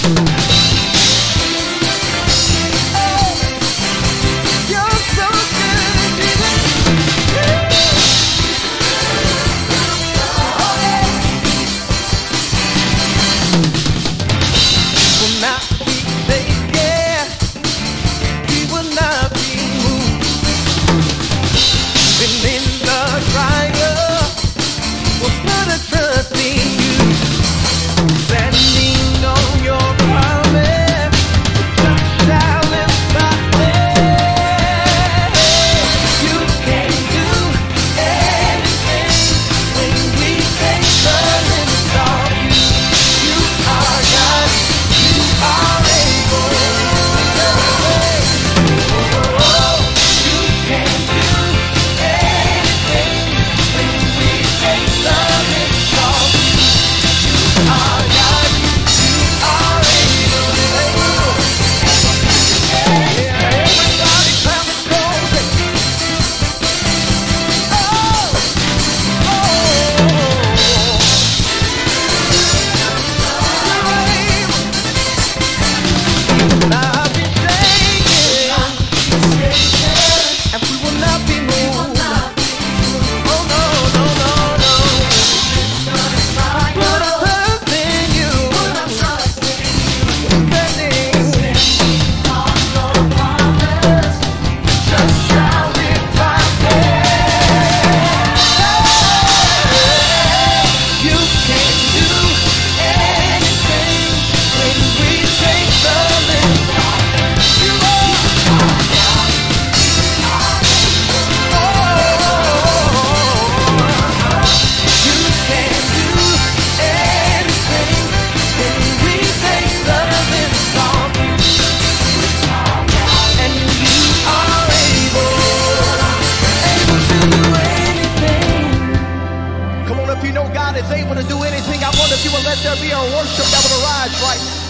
Let there be a worship that will arise right now.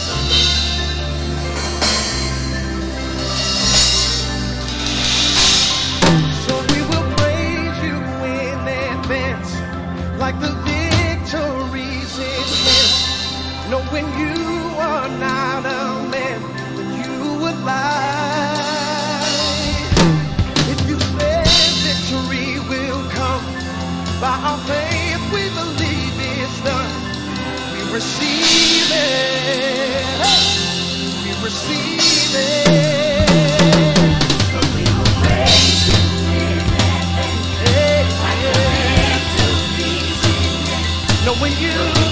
So we will praise you in advance, like the victories in hand, knowing you are not a man, but you would lie. If you said victory will come, by our faith we believe it's done. We receive it. We receive it. So we will praise you in advance, like the victories in hand, knowing you